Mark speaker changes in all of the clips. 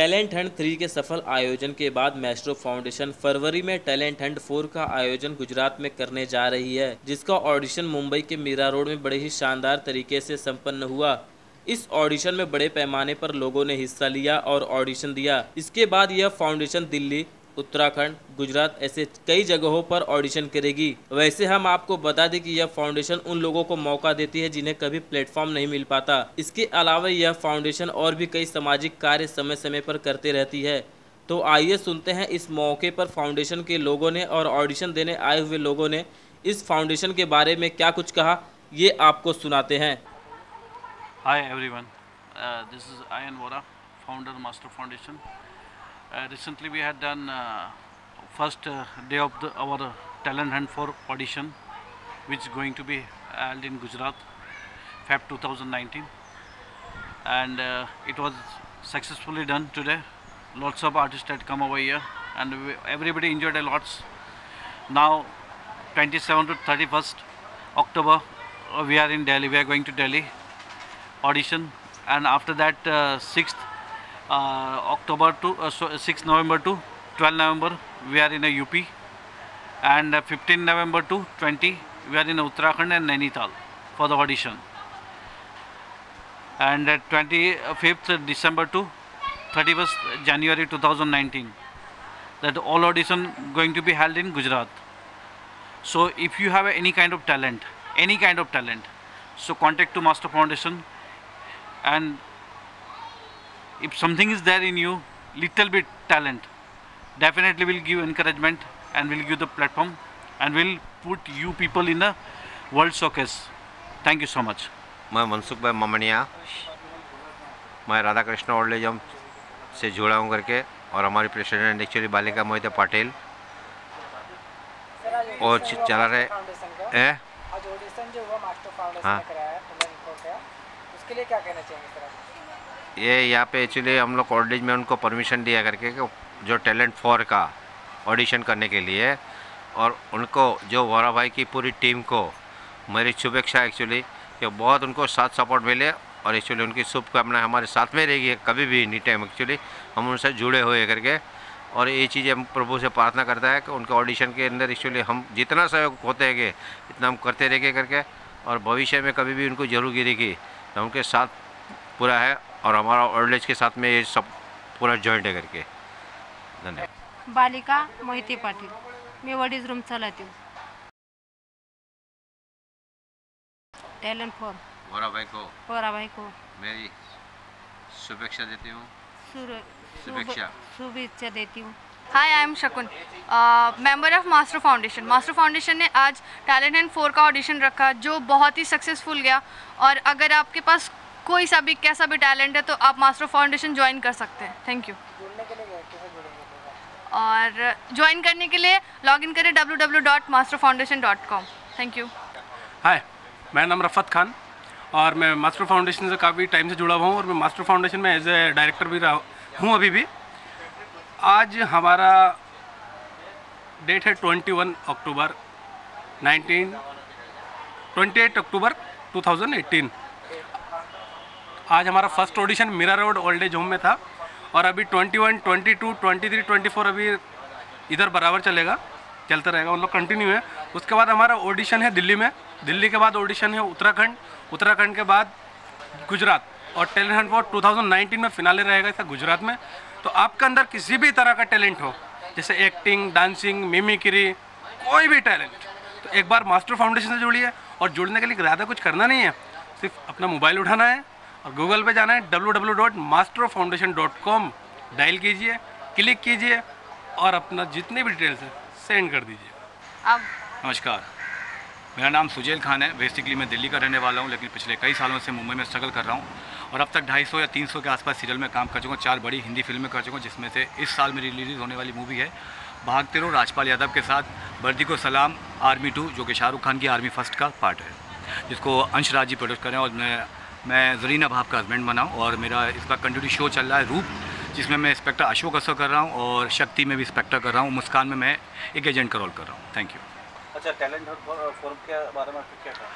Speaker 1: Talent Hunt 3 के सफल आयोजन के बाद मास्टर फाउंडेशन फरवरी में टैलेंट हंट 4 का आयोजन गुजरात में करने जा रही है, जिसका ऑडिशन मुंबई के मीरा रोड में बड़े ही शानदार तरीके से संपन्न हुआ। इस ऑडिशन में बड़े पैमाने पर लोगों ने हिस्सा लिया और ऑडिशन दिया। इसके बाद यह फाउंडेशन दिल्ली, उत्तराखंड, गुजरात ऐसे कई जगहों पर ऑडिशन करेगी। वैसे हम आपको बता दें कि यह फाउंडेशन उन लोगों को मौका देती है जिन्हें कभी प्लेटफॉर्म नहीं मिल पाता। इसके अलावा यह फाउंडेशन और भी कई सामाजिक कार्य समय समय पर करते रहती है। तो आइए सुनते हैं इस मौके पर फाउंडेशन के लोगों ने और ऑडिशन देने आए हुए लोगों ने इस फाउंडेशन के बारे में क्या कुछ कहा, ये आपको सुनाते हैं।
Speaker 2: Hi everyone, this is Ayan Vora, founder Master Foundation. Recently we had done first day of our talent hunt for audition, which is going to be held in Gujarat, Feb 2019, and it was successfully done today. Lots of artists had come over here, and everybody enjoyed a lot. Now 27 to 31st October we are in Delhi. We are going to Delhi audition, and after that 6th October to 6th November to 12 November we are in a UP, and 15 November to 20 we are in Uttarakhand and Nainital for the audition, and 25th December to 31st January 2019 that all audition going to be held in Gujarat. So if you have any kind of talent, so contact to Master Foundation, and if something is there in you, little bit talent, definitely will give encouragement and will give the platform and will put you people in a world showcase. Thank you so much.
Speaker 3: मैं मनसुख भाई ममनिया, मैं Radha Krishna old age home से जुड़ा हूँ करके, और हमारी president actually बालिका मोहित पाटिल और चला रहे हैं। हाँ, उसके लिए क्या कहना चाहेंगे सर? ये यहाँ पे एक्चुअली हम लोग कॉलेज में उनको परमिशन दिया करके जो टैलेंट 4 का ऑडिशन करने के लिए, और उनको जो वोरा भाई की पूरी टीम को मेरी शुभेच्छा एक्चुअली कि बहुत उनको साथ सपोर्ट मिले, और एक्चुअली उनकी शुभकामनाएं हमारे साथ में रहेगी कभी भी एनी टाइम। एक्चुअली हम उनसे जुड़े हुए करके, और ये चीज़ें हम प्रभु से प्रार्थना करता है कि उनके ऑडिशन के अंदर एक्चुअली हम जितना सहयोग होते हैं इतना हम करते रहेंगे करके, और भविष्य में कभी भी उनको जरूर गिरेगी तो उनके साथ पूरा है, और हमारा ओल्ड एज के साथ में ये सब पूरा जॉइंट है करके। धन्यवाद।
Speaker 4: बालिका मोहिते पाटिल, मैं वडीज रूम चलाती हूँ। टैलेंट 4
Speaker 3: वोरा भाई को मेरी शुभेच्छा देती हूँ,
Speaker 4: शुभेच्छा देती हूँ।
Speaker 5: Hi, I am Shakun, member of Master Foundation. Master Foundation ने आज टैलेंट हंट 4 का ऑडिशन रखा, जो बहुत ही सक्सेसफुल गया, और अगर आपके पास कोई सा भी कैसा भी टैलेंट है तो आप मास्टर फाउंडेशन ज्वाइन कर सकते हैं। Thank you. और ज्वाइन करने के लिए लॉगिन करें www.masterfoundation.com। Thank you.
Speaker 6: हाय, मेरा नाम रफ़त खान, और मैं मास्टर फाउंडेशन से काफ़ी टाइम से जुड़ा हुआ हूँ, और मैं मास्टर फाउंडेशन में एज ए डायरेक्टर भी रहा हूँ अभी भी। आज हमारा डेट है 28 अक्टूबर 2018। आज हमारा first audition Mira road old age home में था, और अभी 21, 22, 23, 24 अभी इधर बराबर चलता रहेगा, उन लोग कंटिन्यू है। उसके बाद हमारा ऑडिशन है दिल्ली में, दिल्ली के बाद ऑडिशन है उत्तराखंड के बाद गुजरात, और टैलेंट हंट फॉर 2019 में फिनाले रहेगा इसका गुजरात में। तो आपके अंदर किसी भी तरह का टैलेंट हो, जैसे एक्टिंग, डांसिंग, मिमिक्री, कोई भी टैलेंट, तो एक बार मास्टर फाउंडेशन से जुड़िए। और जुड़ने के लिए ज़्यादा कुछ करना नहीं है, सिर्फ अपना मोबाइल उठाना है और गूगल पे जाना है, www.masterfoundation.com डायल कीजिए, क्लिक कीजिए, और अपना जितने भी डिटेल्स हैं सेंड कर दीजिए।
Speaker 5: अब
Speaker 7: नमस्कार, मेरा नाम सुजैल खान है। बेसिकली मैं दिल्ली का रहने वाला हूँ, लेकिन पिछले कई सालों से मुंबई में स्ट्रगल कर रहा हूँ, और अब तक 250 या 300 के आसपास सीरियल में काम कर चुका हूँ। 4 बड़ी हिंदी फिल्में कर चुका हूँ, जिसमें से इस साल मेरी रिलीज़ होने वाली मूवी है भागते रहो, राजपाल यादव के साथ, वर्दी को सलाम, आर्मी 2, जो कि शाहरुख खान की आर्मी फर्स्ट का पार्ट है, जिसको अंश राज जी प्रोड्यूस करें, और मैं जरीना भाब का हस्बैंड बना हूँ। और मेरा इसका कंटिन्यू शो चल रहा है रूप, जिसमें मैं इंस्पेक्टर अशोक असर कर रहा हूँ, और शक्ति में भी इंस्पेक्टर कर रहा हूँ, मुस्कान में मैं एक एजेंट का रोल कर रहा हूँ। Thank you.
Speaker 2: अच्छा, टैलेंट हंट 4 के बारे में क्या कहा?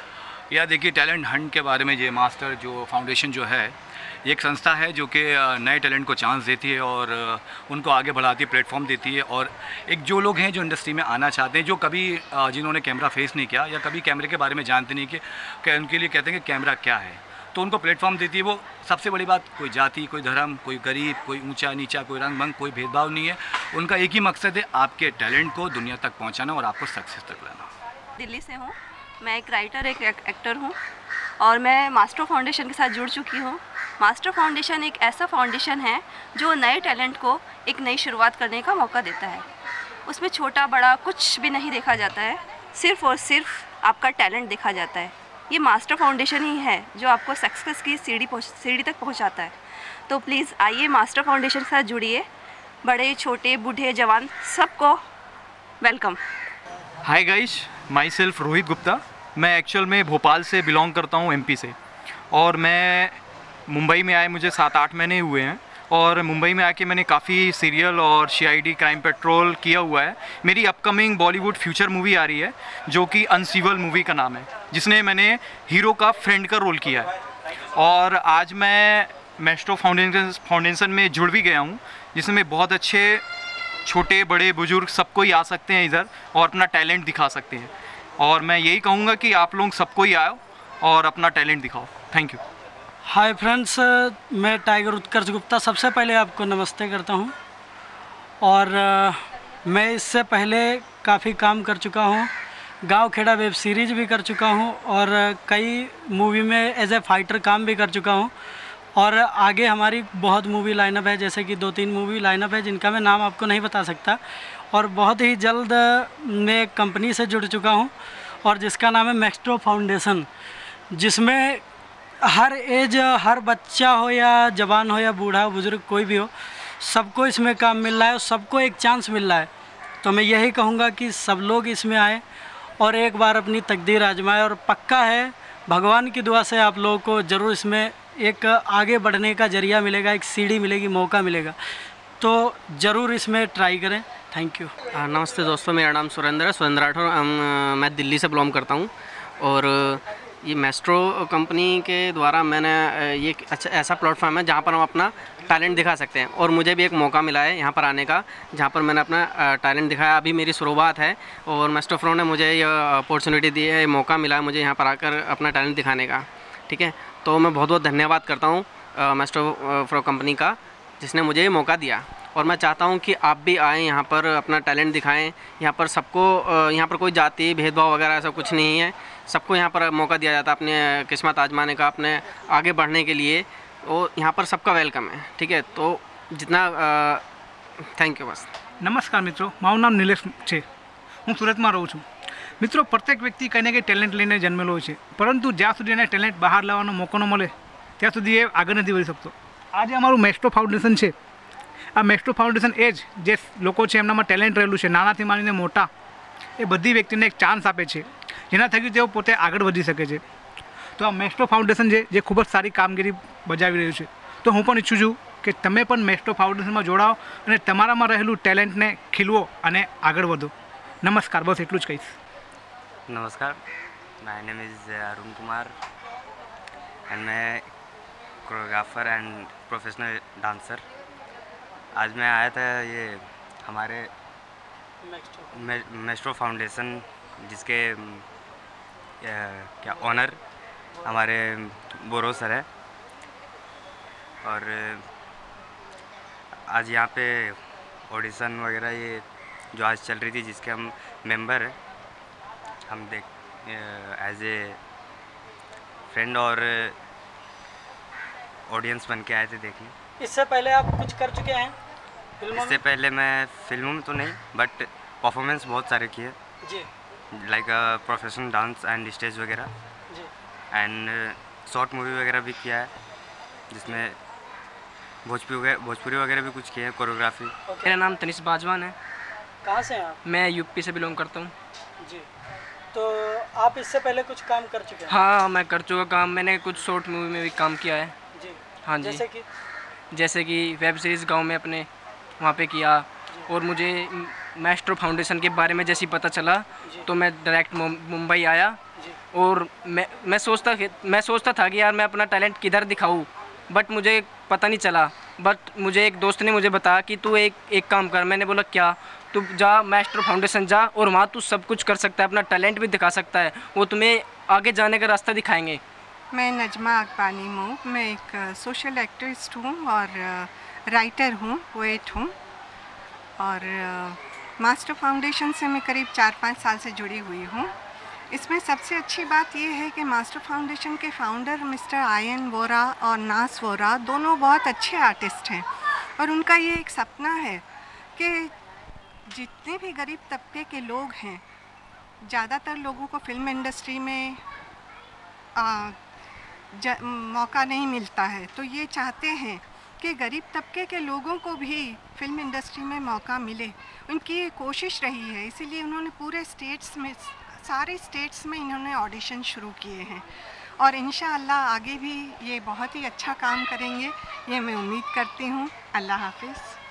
Speaker 7: या देखिए, टैलेंट हंट के बारे में ये मास्टर जो फाउंडेशन जो है, ये एक संस्था है जो कि नए टैलेंट को चांस देती है और उनको आगे बढ़ाती है, प्लेटफॉर्म देती है। और एक जो लोग हैं जो इंडस्ट्री में आना चाहते हैं, जो कभी जिन्होंने कैमरा फेस नहीं किया या कभी कैमरे के बारे में जानते नहीं कि उनके लिए कहते हैं कि कैमरा क्या है, तो उनको प्लेटफॉर्म देती है। वो सबसे बड़ी बात, कोई जाति, कोई धर्म, कोई गरीब, कोई ऊंचा नीचा, कोई रंग भंग, कोई भेदभाव नहीं है। उनका एक ही मकसद है, आपके टैलेंट को दुनिया तक पहुंचाना और आपको सक्सेस तक लाना।
Speaker 8: दिल्ली से हूँ, मैं एक राइटर, एक एक्टर हूँ और मैं मास्टर फाउंडेशन के साथ जुड़ चुकी हूँ। मास्टर फाउंडेशन एक ऐसा फाउंडेशन है जो नए टैलेंट को एक नई शुरुआत करने का मौका देता है। उसमें छोटा बड़ा कुछ भी नहीं देखा जाता है, सिर्फ़ और सिर्फ आपका टैलेंट देखा जाता है। ये मास्टर फाउंडेशन ही है जो आपको सक्सेस की सीढ़ी तक पहुंचाता है। तो प्लीज़ आइए, मास्टर फाउंडेशन के साथ जुड़िए। बड़े छोटे बूढ़े जवान सबको welcome.
Speaker 9: Hi guys, myself Rohit Gupta. मैं एक्चुअल में भोपाल से बिलोंग करता हूँ, एमपी से, और मैं मुंबई में आए मुझे 7-8 महीने हुए हैं। और मुंबई में आके मैंने काफ़ी सीरियल और CID क्राइम पेट्रोल किया हुआ है। मेरी अपकमिंग बॉलीवुड फ्यूचर मूवी आ रही है जो कि अनसिवल मूवी का नाम है, जिसने मैंने हीरो का फ्रेंड का रोल किया है। और आज मैं मास्टर फाउंडेशन में जुड़ भी गया हूँ, जिसमें बहुत अच्छे छोटे बड़े बुजुर्ग सबको ही आ सकते हैं इधर और अपना टैलेंट दिखा सकते हैं। और मैं यही कहूँगा कि आप लोग सबको ही आओ और अपना टैलेंट दिखाओ। Thank you.
Speaker 10: हाय फ्रेंड्स, मैं टाइगर उत्कर्ष गुप्ता सबसे पहले आपको नमस्ते करता हूं। और मैं इससे पहले काफ़ी काम कर चुका हूं, गांव खेड़ा वेब सीरीज़ भी कर चुका हूं और कई मूवी में एज ए फाइटर काम भी कर चुका हूं। और आगे हमारी बहुत मूवी लाइनअप है, जैसे कि 2-3 मूवी लाइनअप है जिनका मैं नाम आपको नहीं बता सकता। और बहुत ही जल्द मैं एक कंपनी से जुड़ चुका हूं और जिसका नाम है मास्टर फाउंडेशन, जिसमें हर एज, हर बच्चा हो या जवान हो या बूढ़ा हो बुजुर्ग कोई भी हो, सबको इसमें काम मिल रहा है और सबको एक चांस मिल रहा है। तो मैं यही कहूँगा कि सब लोग इसमें आए और एक बार अपनी तकदीर आजमाए। और पक्का है, भगवान की दुआ से आप लोगों को ज़रूर इसमें एक आगे बढ़ने का जरिया मिलेगा, एक सीढ़ी मिलेगी, मौका मिलेगा। तो ज़रूर इसमें ट्राई करें। Thank you.
Speaker 11: नमस्ते दोस्तों, मेरा नाम सुरेंद्र राठौर। मैं दिल्ली से बिलोंग करता हूँ और ये मेस्ट्रो कंपनी के द्वारा मैंने ये अच्छा ऐसा प्लेटफॉर्म है जहाँ पर हम अपना टैलेंट दिखा सकते हैं। और मुझे भी एक मौका मिला है यहाँ पर आने का, जहाँ पर मैंने अपना टैलेंट दिखाया। अभी मेरी शुरुआत है और मास्टर फ्रो ने मुझे ये अपॉर्चुनिटी दी है, मौका मिला है मुझे यहाँ पर आकर अपना टैलेंट दिखाने का। ठीक है, तो मैं बहुत बहुत धन्यवाद करता हूँ मास्टर फ्रो कंपनी का, जिसने मुझे ये मौका दिया। और मैं चाहता हूँ कि आप भी आएँ यहाँ पर, अपना टैलेंट दिखाएं। यहाँ पर सबको, यहाँ पर कोई जाति भेदभाव वगैरह ऐसा कुछ नहीं है। सबको यहाँ पर मौका दिया जाता है अपने किस्मत आजमाने का, अपने आगे बढ़ने के लिए। और यहाँ पर सबका वेलकम है। ठीक है, तो जितना थैंक यू। बस
Speaker 12: नमस्कार मित्रों, મારું નામ નિલેશ છે, હું સુરતમાં રહું છું। મિત્રો, પ્રત્યેક વ્યક્તિ કંઈ ને કંઈ ટેલેન્ટ લઈને જન્મેલો હોય છે, પરંતુ જ્યાં સુધી એને ટેલેન્ટ બહાર લાવવાનો મોકો ન મળે ત્યાં સુધી એ આગળ નથી વધી શકતો। આજે અમારું મેસ્ટ્રો ફાઉન્ડેશન છે। આ મેસ્ટ્રો ફાઉન્ડેશન એ જ જે લોકો છે એમનામાં ટેલેન્ટ રહેલું છે, નાનાથી માંડીને મોટા, એ બધી વ્યક્તિને એક ચાન્સ આપે છે, જેના થકી તેઓ પોતે આગળ વધી શકે છે। તો આ મેસ્ટ્રો ફાઉન્ડેશન છે જે ખૂબ જ સારી કામગીરી બજાવી રહ્યું છે। તો હું પણ ઈચ્છું છું કે તમે પણ મેસ્ટ્રો ફાઉન્ડેશનમાં જોડાઓ અને તમારામાં રહેલું ટેલેન્ટને ખીલવો અને આગળ વધો। નમસ્કાર, બસ એટલું જ કહીશ।
Speaker 13: नमस्कार, my name is Arun Kumar and मैं कोरियोग्राफर एंड प्रोफेशनल डांसर। आज मैं आया था ये हमारे मेस्ट्रो फाउंडेशन, जिसके क्या ऑनर हमारे बोरो सर है। और आज यहाँ पे ऑडिशन वगैरह ये जो आज चल रही थी, जिसके हम मेंबर हैं, हम देख एज ए फ्रेंड और ऑडियंस बन के आए थे देखने।
Speaker 10: इससे पहले आप कुछ कर चुके हैं फिल्मों
Speaker 13: इससे पहले मैं फिल्मों में तो नहीं, बट परफॉर्मेंस बहुत सारे किए
Speaker 10: जी,
Speaker 13: like professional dance and stage वगैरह
Speaker 10: जी,
Speaker 13: एंड शॉर्ट मूवी वगैरह भी किया है, जिसमें भोजपुरी वगैरह भी कुछ किया है, कोरियोग्राफी।
Speaker 11: मेरा नाम तनिष बाजवान है।
Speaker 10: कहाँ से हैं आप?
Speaker 11: मैं यूपी से बिलोंग करता हूँ
Speaker 10: जी। तो आप इससे पहले कुछ काम कर चुके हैं?
Speaker 11: हाँ, मैं कर चुका काम। मैंने कुछ शॉर्ट मूवी में भी काम किया है
Speaker 10: जी।
Speaker 11: हाँ जी,
Speaker 10: जैसे कि
Speaker 11: वेब सीरीज़ गांव में अपने वहाँ पे किया। और मुझे मास्टर फाउंडेशन के बारे में जैसे ही पता चला तो मैं डायरेक्ट मुंबई आया और मैं सोचता था कि यार मैं अपना टैलेंट किधर दिखाऊँ, बट मुझे पता नहीं चला। बट मुझे एक दोस्त ने मुझे बताया कि तू एक काम कर। मैंने बोला क्या? तू जा मैस्ट्रो फाउंडेशन जा और वहाँ तू सब कुछ कर सकता है, अपना टैलेंट भी दिखा सकता है, वो तुम्हें आगे जाने का रास्ता दिखाएंगे।
Speaker 14: मैं नजमा अकबानी हूँ, मैं एक सोशल एक्टिविस्ट हूँ और राइटर हूँ, पोएट हूँ और मास्टर फाउंडेशन से मैं करीब 4-5 साल से जुड़ी हुई हूँ। इसमें सबसे अच्छी बात यह है कि मास्टर फाउंडेशन के फाउंडर मिस्टर आयन वोरा और नास वोरा दोनों बहुत अच्छे आर्टिस्ट हैं और उनका ये एक सपना है कि जितने भी गरीब तबके के लोग हैं, ज़्यादातर लोगों को फिल्म इंडस्ट्री में मौका नहीं मिलता है, तो ये चाहते हैं कि गरीब तबके के लोगों को भी फिल्म इंडस्ट्री में मौका मिले। उनकी ये कोशिश रही है, इसीलिए उन्होंने पूरे स्टेट्स में, सारे स्टेट्स में इन्होंने ऑडिशन शुरू किए हैं और इंशाअल्लाह आगे भी ये बहुत ही अच्छा काम करेंगे, ये मैं उम्मीद करती हूँ। अल्लाह हाफिज़।